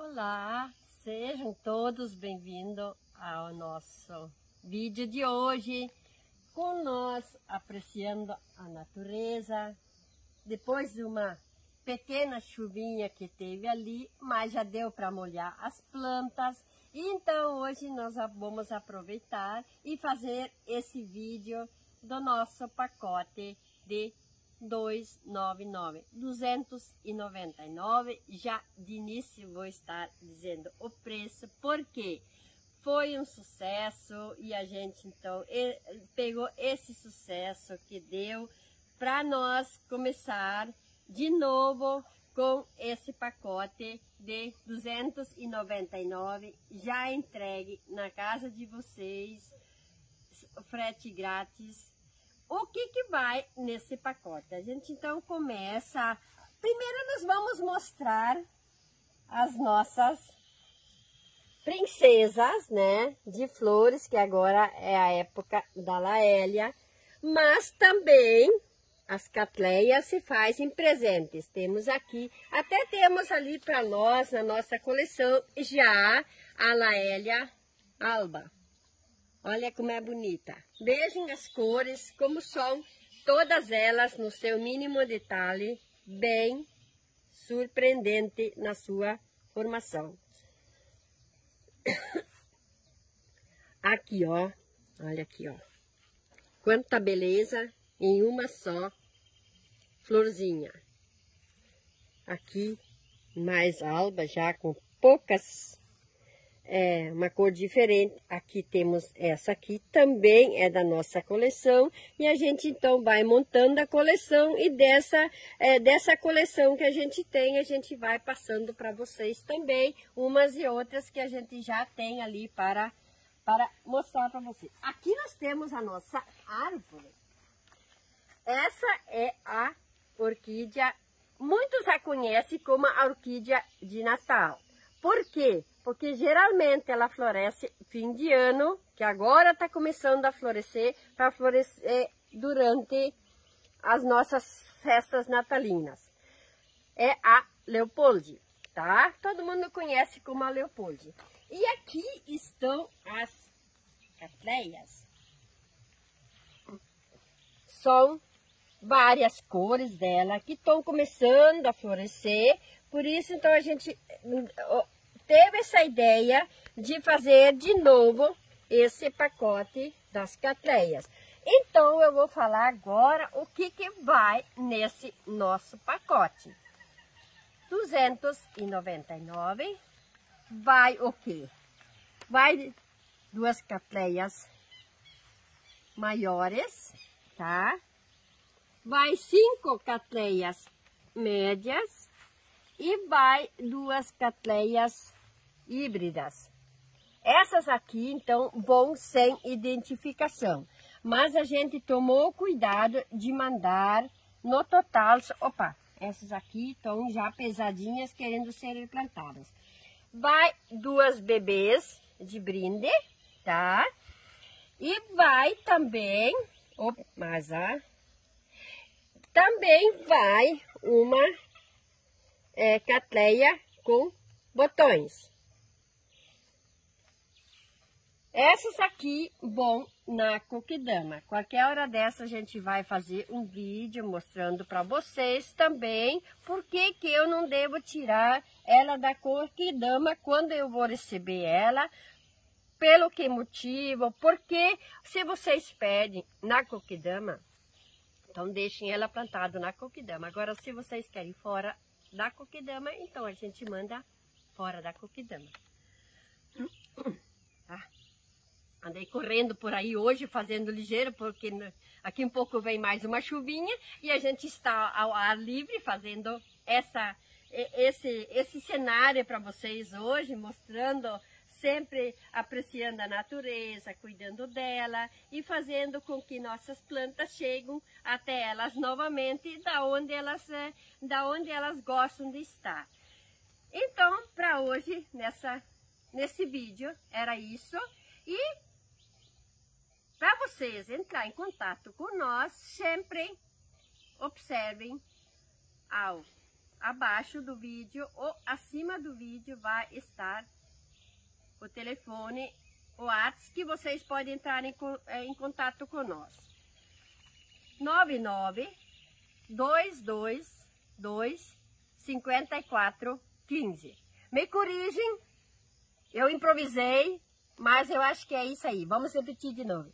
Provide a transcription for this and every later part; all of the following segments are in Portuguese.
Olá, sejam todos bem-vindos ao nosso vídeo de hoje, com nós apreciando a natureza, depois de uma pequena chuvinha que teve ali, mas já deu para molhar as plantas. Então hoje nós vamos aproveitar e fazer esse vídeo do nosso pacote de 299, já de início vou estar dizendo o preço, porque foi um sucesso e a gente então pegou esse sucesso que deu para nós começar de novo com esse pacote de 299, já entregue na casa de vocês, frete grátis. O que vai nesse pacote? A gente então começa. Primeiro nós vamos mostrar as nossas princesas, né, de flores, que agora é a época da laélia, mas também as catleias se fazem presentes. Temos aqui, até temos ali para nós, na nossa coleção, já a laélia alba. Olha como é bonita. Vejam as cores, como são todas elas no seu mínimo detalhe, bem surpreendente na sua formação. Aqui, ó. Olha aqui, ó. Quanta beleza em uma só florzinha. Aqui, mais alba, já com poucas... uma cor diferente. Aqui temos essa aqui, também é da nossa coleção, e a gente então vai montando a coleção, e dessa coleção que a gente tem, a gente vai passando para vocês também, umas e outras que a gente já tem ali para mostrar para vocês. Aqui nós temos a nossa árvore. Essa é a orquídea, muitos a conhecem como a orquídea de Natal. Por quê? Porque geralmente ela floresce fim de ano, que agora está começando a florescer, para florescer durante as nossas festas natalinas. É a Leopoldie, tá? Todo mundo conhece como a Leopoldie. E aqui estão as catleias. São várias cores dela que estão começando a florescer. Por isso, então, a gente teve essa ideia de fazer de novo esse pacote das catleias. Então, eu vou falar agora o que vai nesse nosso pacote. 299, vai o quê? Vai duas catleias maiores, tá? Vai 5 catleias médias. E vai duas catleias híbridas. Essas aqui, então, vão sem identificação. Mas a gente tomou cuidado de mandar no total... Opa, essas aqui estão já pesadinhas, querendo serem plantadas. Vai duas bebês de brinde, tá? E vai também... também vai uma... catleia com botões. Essas aqui vão na coquidama. Qualquer hora dessa a gente vai fazer um vídeo mostrando para vocês também por que eu não devo tirar ela da coquidama quando eu vou receber ela, pelo que motivo, porque se vocês pedem na coquidama, então deixem ela plantada na coquidama. Agora, se vocês querem fora da coquidama, então a gente manda fora da coquidama. Andei correndo por aí hoje, fazendo ligeiro, porque aqui um pouco vem mais uma chuvinha, e a gente está ao ar livre, fazendo esse cenário para vocês hoje, mostrando, sempre apreciando a natureza, cuidando dela e fazendo com que nossas plantas cheguem até elas novamente, da onde elas gostam de estar. Então, para hoje, nesse vídeo, era isso. E para vocês entrar em contato com nós, sempre observem ao abaixo do vídeo ou acima do vídeo vai estar o telefone, o WhatsApp, que vocês podem entrar em contato conosco. 99-222-5415. Me corrigem, eu improvisei, mas eu acho que é isso aí. Vamos repetir de novo.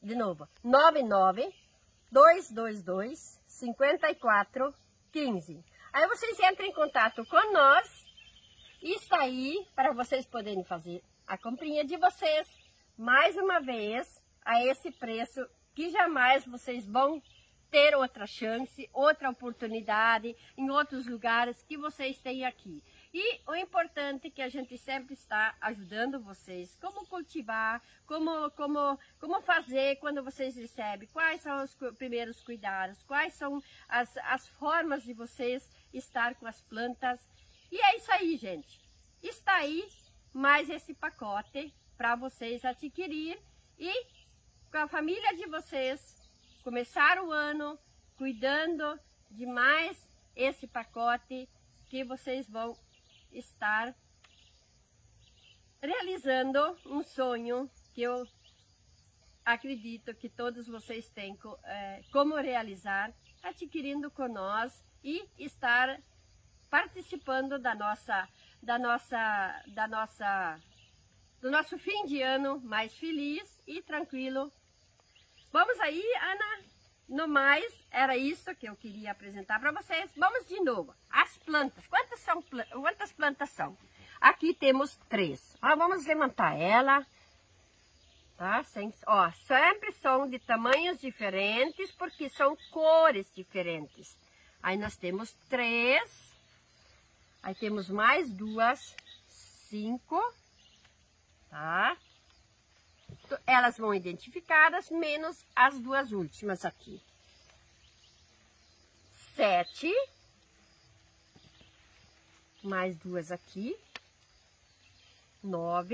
99-222-5415. Aí vocês entram em contato com nós e está aí para vocês poderem fazer a comprinha de vocês, mais uma vez, a esse preço que jamais vocês vão ter outra chance, outra oportunidade em outros lugares que vocês têm aqui. E o importante é que a gente sempre está ajudando vocês, como cultivar, como fazer quando vocês recebem, quais são os primeiros cuidados, quais são as formas de vocês estar com as plantas. E é isso aí, gente. Está aí mais esse pacote para vocês adquirir e com a família de vocês começar o ano cuidando de mais esse pacote que vocês vão estar realizando um sonho que eu acredito que todos vocês têm como realizar, adquirindo com nós e estar participando do nosso fim de ano mais feliz e tranquilo. Vamos aí, Ana? No mais, era isso que eu queria apresentar para vocês. Vamos de novo. As plantas. Quantas plantas são? Aqui temos 3. Vamos levantar ela. Tá? Sempre são de tamanhos diferentes, porque são cores diferentes. Aí nós temos 3. Aí temos mais 2, 5. Tá? Elas vão identificadas, menos as 2 últimas aqui. 7. Mais 2 aqui. 9.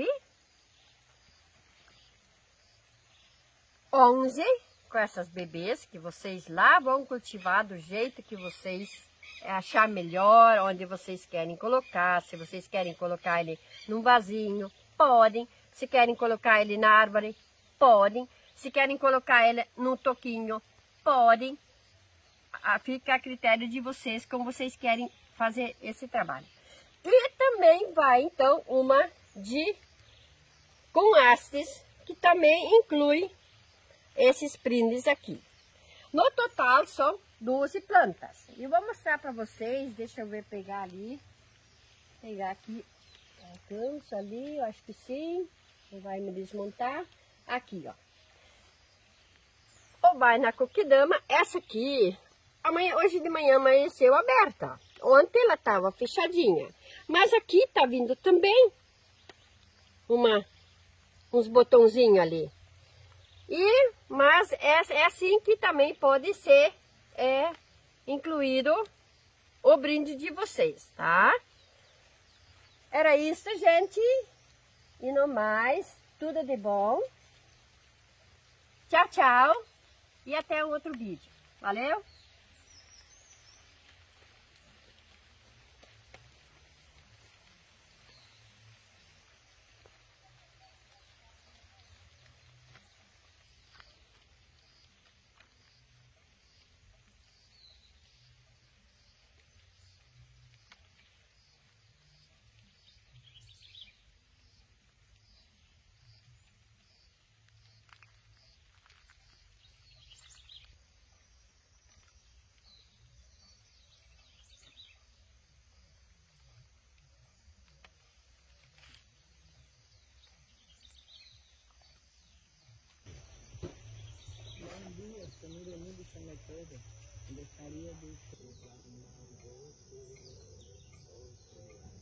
11. Com essas bebês que vocês lá vão cultivar do jeito que vocês achar melhor, onde vocês querem colocar. Se vocês querem colocar ele num vasinho, podem. Se querem colocar ele na árvore, podem. Se querem colocar ele num toquinho, podem. Fica a critério de vocês, como vocês querem fazer esse trabalho. E também vai, então, uma com hastes, que também inclui esses brindes aqui. No total, são 12 plantas. E eu vou mostrar para vocês, deixa eu ver, pegar aqui. Alcanço ali, eu acho que sim. Vai me desmontar. Aqui, ó. Ou vai na coquidama. Essa aqui, hoje de manhã amanheceu aberta. Ontem ela estava fechadinha. Mas aqui tá vindo também uns botãozinhos ali. Mas é assim que também pode ser incluído o brinde de vocês, tá? Era isso, gente. E no mais, tudo de bom. Tchau, tchau. E até o outro vídeo. Valeu? Família Mundo Chama Toda, gostaria de